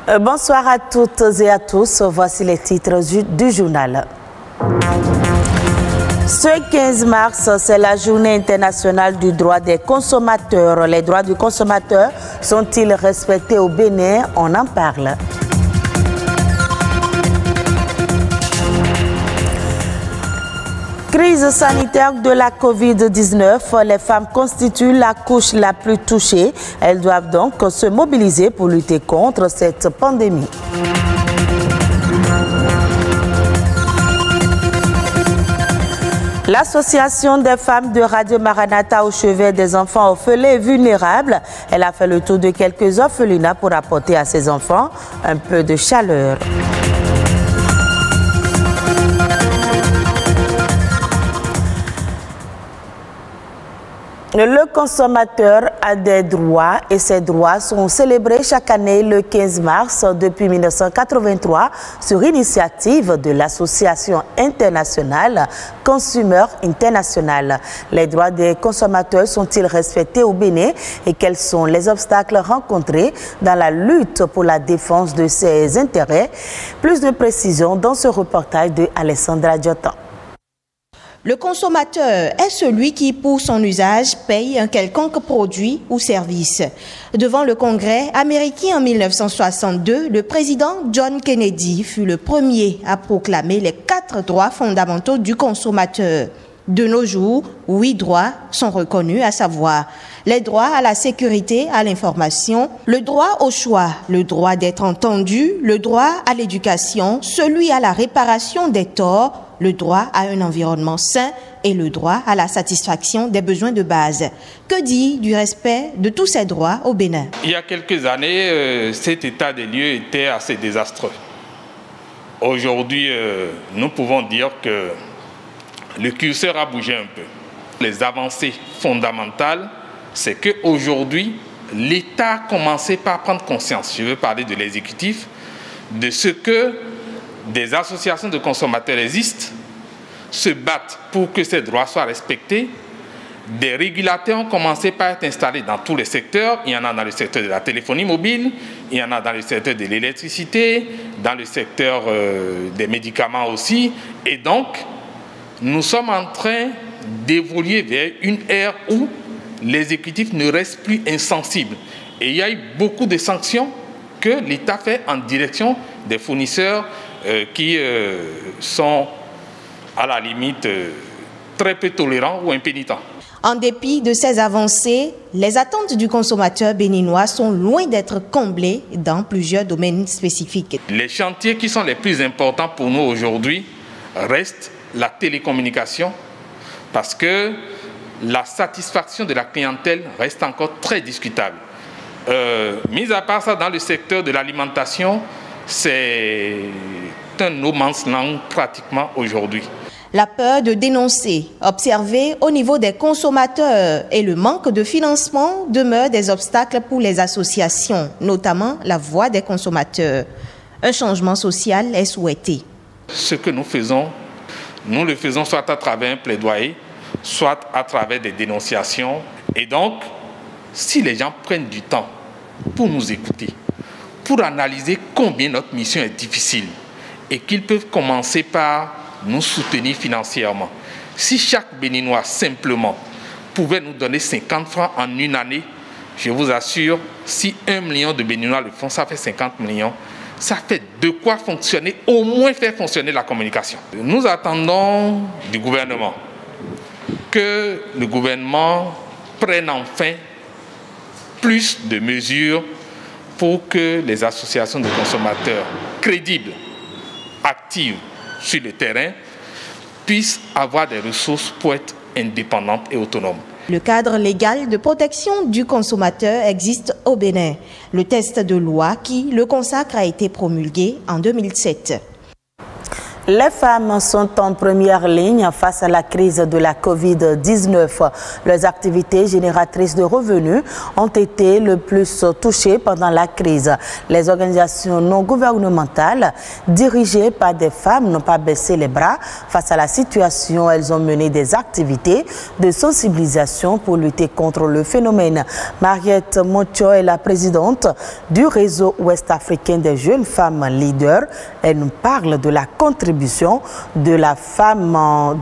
Bonsoir à toutes et à tous. Voici les titres du journal. Ce 15 mars, c'est la journée internationale du droit des consommateurs. Les droits du consommateur sont-ils respectés au Bénin? On en parle. Crise sanitaire de la Covid-19, les femmes constituent la couche la plus touchée. Elles doivent donc se mobiliser pour lutter contre cette pandémie. L'association des femmes de Radio Maranatha au chevet des enfants orphelins et vulnérables, elle a fait le tour de quelques orphelinats pour apporter à ces enfants un peu de chaleur. Le consommateur a des droits et ces droits sont célébrés chaque année le 15 mars depuis 1983 sur initiative de l'association internationale Consumer International. Les droits des consommateurs sont-ils respectés au Bénin et quels sont les obstacles rencontrés dans la lutte pour la défense de ces intérêts? Plus de précisions dans ce reportage de Alessandra Diotan. Le consommateur est celui qui, pour son usage, paye un quelconque produit ou service. Devant le Congrès américain en 1962, le président John Kennedy fut le premier à proclamer les 4 droits fondamentaux du consommateur. De nos jours, 8 droits sont reconnus, à savoir les droits à la sécurité, à l'information, le droit au choix, le droit d'être entendu, le droit à l'éducation, celui à la réparation des torts, le droit à un environnement sain et le droit à la satisfaction des besoins de base. Que dit du respect de tous ces droits au Bénin? Il y a quelques années, cet état des lieux était assez désastreux. Aujourd'hui, nous pouvons dire que le curseur a bougé un peu. Les avancées fondamentales, c'est qu'aujourd'hui, l'État a commencé par prendre conscience, je veux parler de l'exécutif, de ce que des associations de consommateurs existent, se battent pour que ces droits soient respectés. Des régulateurs ont commencé par être installés dans tous les secteurs. Il y en a dans le secteur de la téléphonie mobile, il y en a dans le secteur de l'électricité, dans le secteur des médicaments aussi. Et donc, nous sommes en train d'évoluer vers une ère où l'exécutif ne reste plus insensible. Et il y a eu beaucoup de sanctions que l'État fait en direction des fournisseurs qui sont à la limite très peu tolérants ou impénitents. En dépit de ces avancées, les attentes du consommateur béninois sont loin d'être comblées dans plusieurs domaines spécifiques. Les chantiers qui sont les plus importants pour nous aujourd'hui restent la télécommunication parce que la satisfaction de la clientèle reste encore très discutable. Mis à part ça, dans le secteur de l'alimentation, c'est un no man's land pratiquement aujourd'hui. La peur de dénoncer, observée au niveau des consommateurs et le manque de financement demeurent des obstacles pour les associations, notamment la voix des consommateurs. Un changement social est souhaité. Ce que nous faisons, nous le faisons soit à travers un plaidoyer, soit à travers des dénonciations. Et donc, si les gens prennent du temps pour nous écouter, pour analyser combien notre mission est difficile et qu'ils peuvent commencer par nous soutenir financièrement. Si chaque Béninois simplement pouvait nous donner 50 francs en une année, je vous assure, si 1 million de Béninois le font, ça fait 50 millions. Ça fait de quoi fonctionner, au moins faire fonctionner la communication. Nous attendons du gouvernement que le gouvernement prenne enfin plus de mesures pour que les associations de consommateurs crédibles, actives sur le terrain, puissent avoir des ressources pour être indépendantes et autonomes. Le cadre légal de protection du consommateur existe au Bénin. Le texte de loi qui le consacre a été promulgué en 2007. Les femmes sont en première ligne face à la crise de la Covid-19. Leurs activités génératrices de revenus ont été le plus touchées pendant la crise. Les organisations non gouvernementales dirigées par des femmes n'ont pas baissé les bras face à la situation. Elles ont mené des activités de sensibilisation pour lutter contre le phénomène. Mariette Mocho est la présidente du réseau ouest-africain des jeunes femmes leaders. Elle nous parle de la contribution de la femme,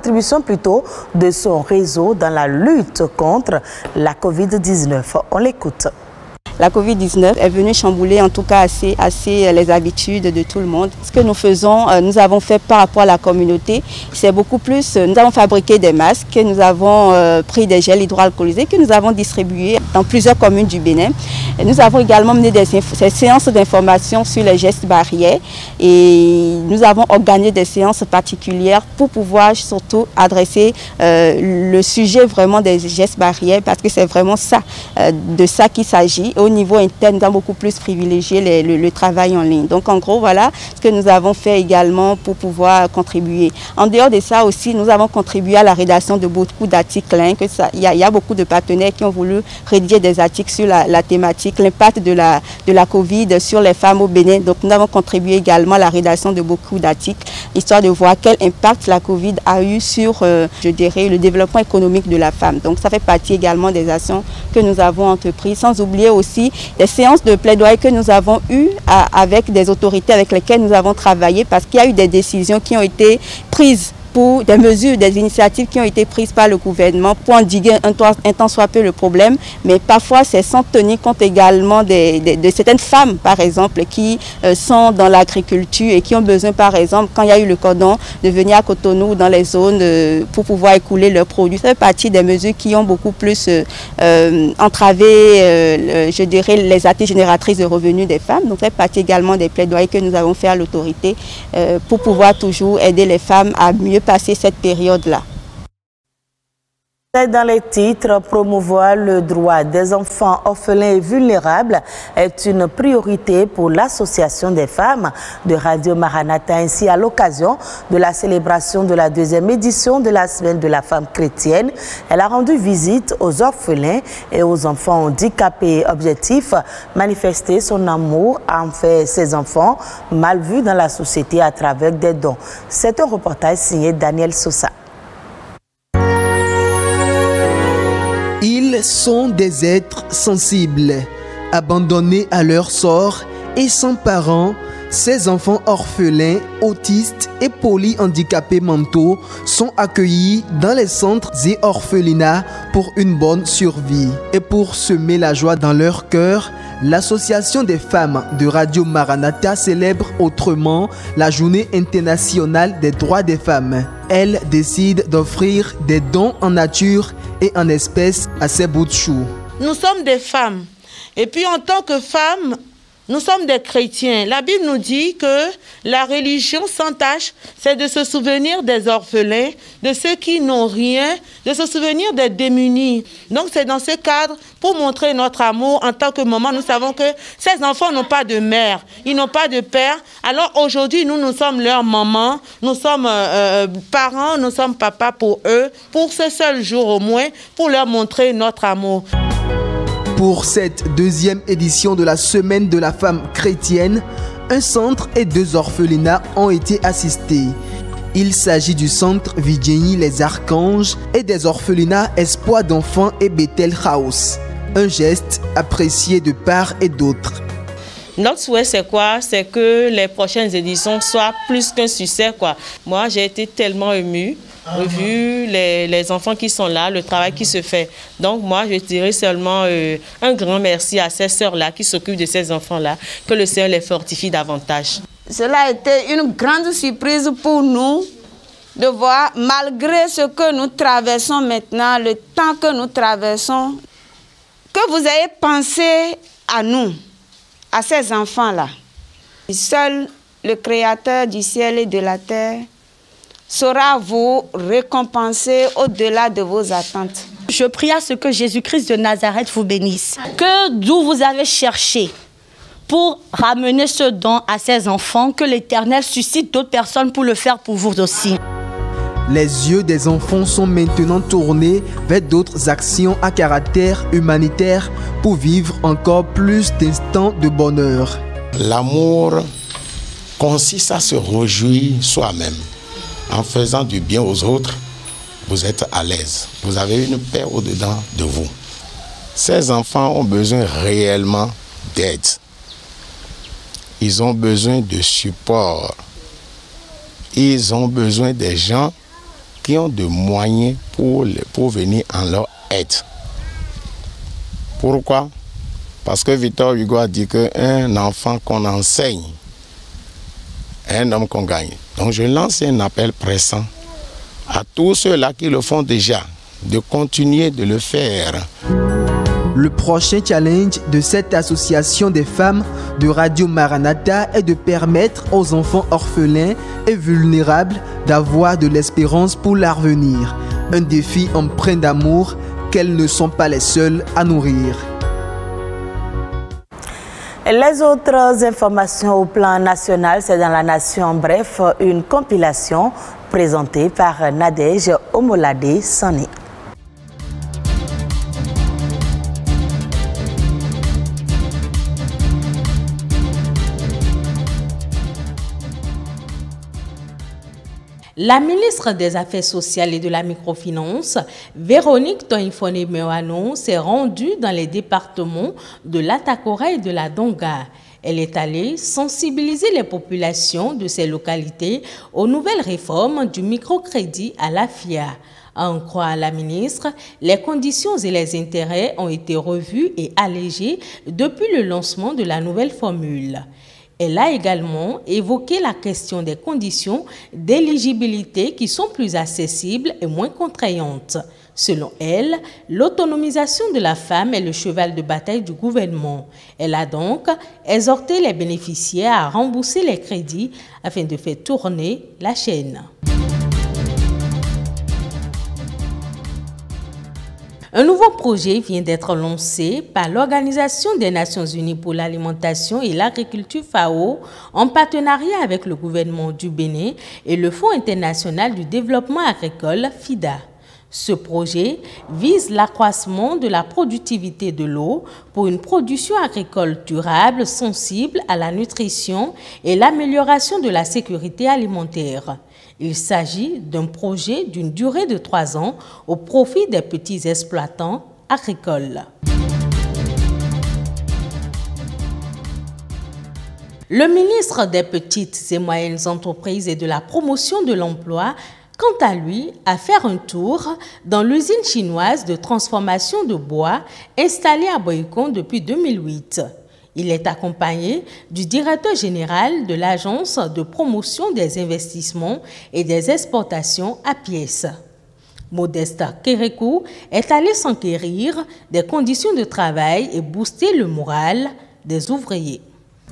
de son réseau dans la lutte contre la Covid-19. On l'écoute. La Covid-19 est venue chambouler en tout cas assez les habitudes de tout le monde. Ce que nous faisons, nous avons fait par rapport à la communauté, c'est beaucoup plus, nous avons fabriqué des masques, nous avons pris des gels hydroalcoolisés que nous avons distribués dans plusieurs communes du Bénin. Et nous avons également mené des séances d'information sur les gestes barrières et nous avons organisé des séances particulières pour pouvoir surtout adresser le sujet vraiment des gestes barrières parce que c'est vraiment ça, de ça qu'il s'agit. Au niveau interne, nous avons beaucoup plus privilégié le travail en ligne. Donc en gros, voilà ce que nous avons fait également pour pouvoir contribuer. En dehors de ça aussi, nous avons contribué à la rédaction de beaucoup d'articles. Il y a beaucoup de partenaires qui ont voulu rédiger des articles sur la thématique, l'impact de la Covid sur les femmes au Bénin. Donc nous avons contribué également à la rédaction de beaucoup d'articles, histoire de voir quel impact la Covid a eu sur, je dirais, le développement économique de la femme. Donc ça fait partie également des actions que nous avons entreprises, sans oublier aussi des séances de plaidoyer que nous avons eues avec des autorités avec lesquelles nous avons travaillé parce qu'il y a eu des décisions qui ont été prises pour des mesures, des initiatives qui ont été prises par le gouvernement pour endiguer un tant soit peu le problème, mais parfois c'est sans tenir compte également de certaines femmes, par exemple, qui sont dans l'agriculture et qui ont besoin, par exemple, quand il y a eu le cordon, de venir à Cotonou dans les zones pour pouvoir écouler leurs produits. Ça fait partie des mesures qui ont beaucoup plus entravé, je dirais, les activités génératrices de revenus des femmes. Donc ça fait partie également des plaidoyers que nous avons fait à l'autorité pour pouvoir toujours aider les femmes à mieux passer cette période-là. Dans les titres, promouvoir le droit des enfants orphelins et vulnérables est une priorité pour l'Association des femmes de Radio Maranatha. Ainsi, à l'occasion de la célébration de la 2e édition de la Semaine de la femme chrétienne, elle a rendu visite aux orphelins et aux enfants handicapés. Objectif, manifester son amour envers ces enfants mal vus dans la société à travers des dons. C'est un reportage signé Daniel Sosa. Ils sont des êtres sensibles, abandonnés à leur sort et sans parents. Ces enfants orphelins, autistes et polyhandicapés mentaux sont accueillis dans les centres et orphelinats pour une bonne survie. Et pour semer la joie dans leur cœur, l'Association des femmes de Radio Maranatha célèbre autrement la Journée internationale des droits des femmes. Elle décide d'offrir des dons en nature et en espèces à ces bouts de chou. Nous sommes des femmes. Et puis en tant que femmes, nous sommes des chrétiens. La Bible nous dit que la religion sans tache, c'est de se souvenir des orphelins, de ceux qui n'ont rien, de se souvenir des démunis. Donc c'est dans ce cadre, pour montrer notre amour en tant que maman, nous savons que ces enfants n'ont pas de mère, ils n'ont pas de père. Alors aujourd'hui, nous sommes leur maman, nous sommes parents, nous sommes papas pour eux, pour ce seul jour au moins, pour leur montrer notre amour. Pour cette 2e édition de la Semaine de la femme chrétienne, un centre et 2 orphelinats ont été assistés. Il s'agit du centre Vidjeni les Archanges et des orphelinats Espoir d'enfants et Bethel House. Un geste apprécié de part et d'autre. Notre souhait, c'est quoi? C'est que les prochaines éditions soient plus qu'un succès, quoi. Moi, j'ai été tellement émue, vu les enfants qui sont là, le travail qui se fait. Donc, moi, je dirais seulement un grand merci à ces sœurs-là qui s'occupent de ces enfants-là, que le Seigneur les fortifie davantage. Cela a été une grande surprise pour nous de voir, malgré ce que nous traversons maintenant, le temps que nous traversons, que vous ayez pensé à nous, à ces enfants-là. Seul le Créateur du ciel et de la terre saura vous récompenser au-delà de vos attentes. Je prie à ce que Jésus-Christ de Nazareth vous bénisse. Que d'où vous avez cherché pour ramener ce don à ces enfants, que l'Éternel suscite d'autres personnes pour le faire pour vous aussi. Les yeux des enfants sont maintenant tournés vers d'autres actions à caractère humanitaire pour vivre encore plus d'instants de bonheur. L'amour consiste à se réjouir soi-même. En faisant du bien aux autres, vous êtes à l'aise. Vous avez une paix au-dedans de vous. Ces enfants ont besoin réellement d'aide. Ils ont besoin de support. Ils ont besoin des gens qui ont des moyens pour venir en leur aide. Pourquoi? Parce que Victor Hugo a dit qu'un enfant qu'on enseigne, un homme qu'on gagne. Donc je lance un appel pressant à tous ceux-là qui le font déjà, de continuer de le faire. Le prochain challenge de cette association des femmes de Radio Maranatha est de permettre aux enfants orphelins et vulnérables d'avoir de l'espérance pour l'avenir. Un défi empreint d'amour qu'elles ne sont pas les seules à nourrir. Les autres informations au plan national, c'est dans la Nation. Bref, une compilation présentée par Nadège Omolade Sané. La ministre des Affaires sociales et de la microfinance, Véronique Toinfone-Meoano, s'est rendue dans les départements de l'Atakora et de la Donga. Elle est allée sensibiliser les populations de ces localités aux nouvelles réformes du microcrédit à la FIA. À en croire la ministre, les conditions et les intérêts ont été revus et allégés depuis le lancement de la nouvelle formule. Elle a également évoqué la question des conditions d'éligibilité qui sont plus accessibles et moins contraignantes. Selon elle, l'autonomisation de la femme est le cheval de bataille du gouvernement. Elle a donc exhorté les bénéficiaires à rembourser les crédits afin de faire tourner la chaîne. Un nouveau projet vient d'être lancé par l'Organisation des Nations Unies pour l'alimentation et l'agriculture FAO en partenariat avec le gouvernement du Bénin et le Fonds international du développement agricole FIDA. Ce projet vise l'accroissement de la productivité de l'eau pour une production agricole durable, sensible à la nutrition et l'amélioration de la sécurité alimentaire. Il s'agit d'un projet d'une durée de 3 ans au profit des petits exploitants agricoles. Le ministre des Petites et Moyennes Entreprises et de la Promotion de l'Emploi, quant à lui, a fait un tour dans l'usine chinoise de transformation de bois installée à Boycon depuis 2008. Il est accompagné du directeur général de l'Agence de promotion des investissements et des exportations à pièces. Modeste Kérékou est allé s'enquérir des conditions de travail et booster le moral des ouvriers.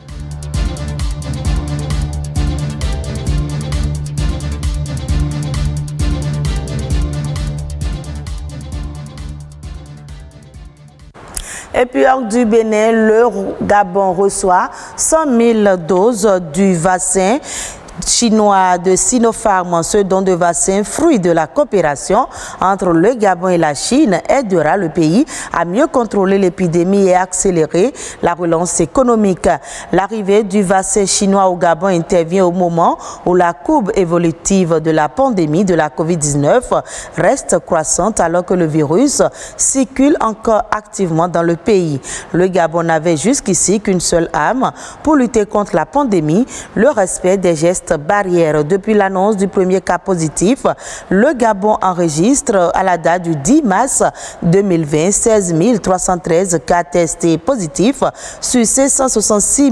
Et puis, hors du Bénin, le Gabon reçoit 100 000 doses du vaccin chinois de Sinopharm. Ce don de vaccin, fruit de la coopération entre le Gabon et la Chine, aidera le pays à mieux contrôler l'épidémie et accélérer la relance économique. L'arrivée du vaccin chinois au Gabon intervient au moment où la courbe évolutive de la pandémie de la COVID-19 reste croissante alors que le virus circule encore activement dans le pays. Le Gabon n'avait jusqu'ici qu'une seule arme pour lutter contre la pandémie, le respect des gestes barrières. Depuis l'annonce du premier cas positif, le Gabon enregistre à la date du 10 mars 2020 16 313 cas testés positifs sur ces 166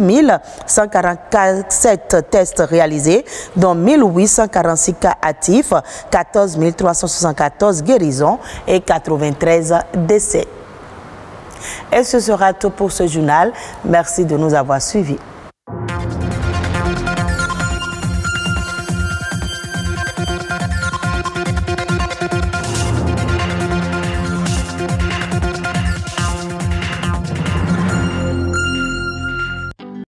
147 tests réalisés, dont 1846 cas actifs, 14 374 guérisons et 93 décès. Et ce sera tout pour ce journal. Merci de nous avoir suivis.